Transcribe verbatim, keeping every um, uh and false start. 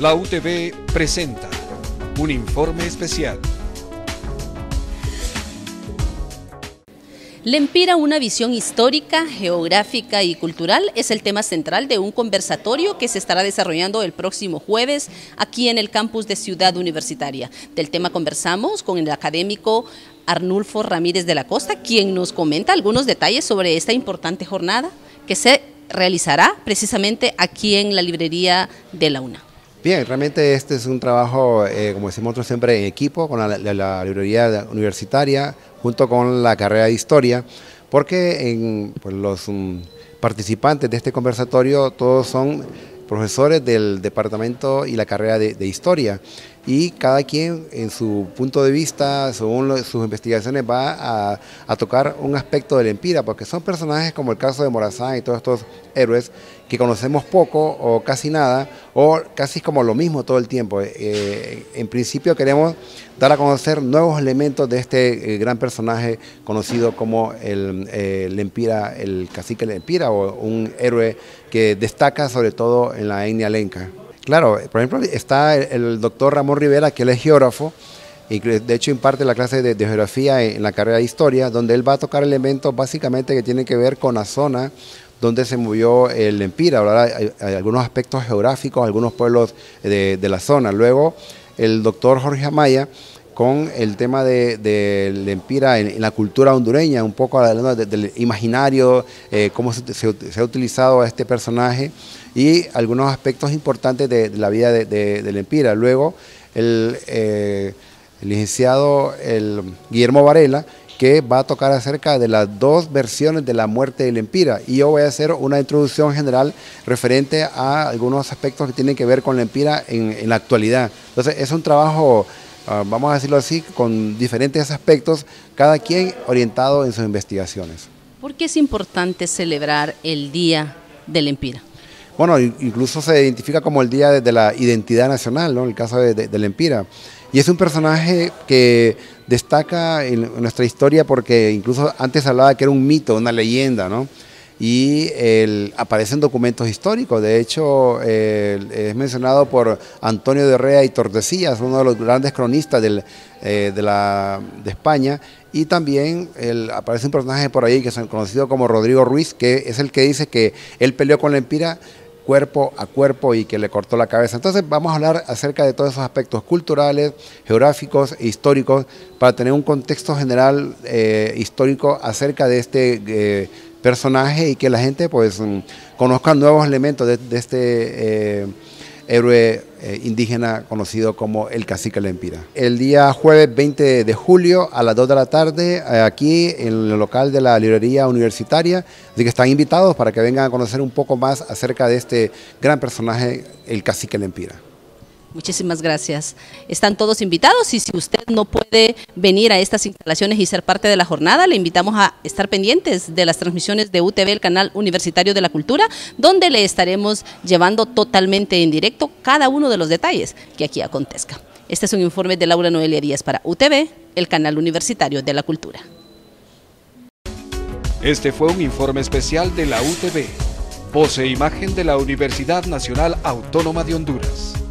La U T V presenta un informe especial. Lempira, una visión histórica, geográfica y cultural, es el tema central de un conversatorio que se estará desarrollando el próximo jueves aquí en el campus de Ciudad Universitaria. Del tema conversamos con el académico Arnulfo Ramírez de la Costa, quien nos comenta algunos detalles sobre esta importante jornada que se realizará precisamente aquí en la librería de la UNA. Bien, realmente este es un trabajo, eh, como decimos nosotros siempre, en equipo con la, la, la librería universitaria, junto con la carrera de Historia, porque en, pues, los um, participantes de este conversatorio todos son profesores del departamento y la carrera de, de Historia, y cada quien en su punto de vista, según lo, sus investigaciones, va a, a tocar un aspecto de Lempira, porque son personajes como el caso de Morazán y todos estos héroes que conocemos poco o casi nada, o casi como lo mismo todo el tiempo. Eh, en principio queremos dar a conocer nuevos elementos de este eh, gran personaje conocido como el eh, Lempira, el cacique Lempira, o un héroe que destaca sobre todo en la etnia lenca. Claro, por ejemplo, está el, el doctor Ramón Rivera, que él es geógrafo, y de hecho imparte la clase de, de geografía en, en la carrera de Historia, donde él va a tocar elementos básicamente que tienen que ver con la zona donde se movió el Lempira. ¿Verdad? Hay, hay algunos aspectos geográficos, algunos pueblos de, de la zona. Luego, el doctor Jorge Amaya, con el tema de, de Lempira en, en la cultura hondureña, un poco hablando de, del imaginario, eh, cómo se, se, se ha utilizado a este personaje y algunos aspectos importantes de, de la vida de, de, de Lempira. Luego, el, eh, el licenciado el Guillermo Varela, que va a tocar acerca de las dos versiones de la muerte de Lempira, y yo voy a hacer una introducción general referente a algunos aspectos que tienen que ver con Lempira en, en la actualidad. Entonces es un trabajo, uh, vamos a decirlo así, con diferentes aspectos, cada quien orientado en sus investigaciones. ¿Por qué es importante celebrar el Día de Lempira? Bueno, incluso se identifica como el Día de la Identidad Nacional, ¿no? El caso de, de, de Lempira. Y es un personaje que destaca en nuestra historia porque incluso antes hablaba que era un mito, una leyenda, ¿no? Y el, aparecen documentos históricos. De hecho, eh, es mencionado por Antonio de Rea y Tordesillas, uno de los grandes cronistas del, eh, de, la, de España. Y también el, aparece un personaje por ahí que es conocido como Rodrigo Ruiz, que es el que dice que él peleó con Lempira cuerpo a cuerpo y que le cortó la cabeza. Entonces vamos a hablar acerca de todos esos aspectos culturales, geográficos e históricos para tener un contexto general eh, histórico acerca de este eh, personaje y que la gente pues conozca nuevos elementos de, de este eh, héroe eh, indígena conocido como el cacique Lempira. El día jueves veinte de julio a las dos de la tarde eh, aquí en el local de la librería universitaria, así que están invitados para que vengan a conocer un poco más acerca de este gran personaje, el cacique Lempira. Muchísimas gracias. Están todos invitados y si usted no puede venir a estas instalaciones y ser parte de la jornada, le invitamos a estar pendientes de las transmisiones de U T V, el canal universitario de la cultura, donde le estaremos llevando totalmente en directo cada uno de los detalles que aquí acontezca. Este es un informe de Laura Noelia Díaz para U T V, el canal universitario de la cultura. Este fue un informe especial de la U T V, voz e imagen de la Universidad Nacional Autónoma de Honduras.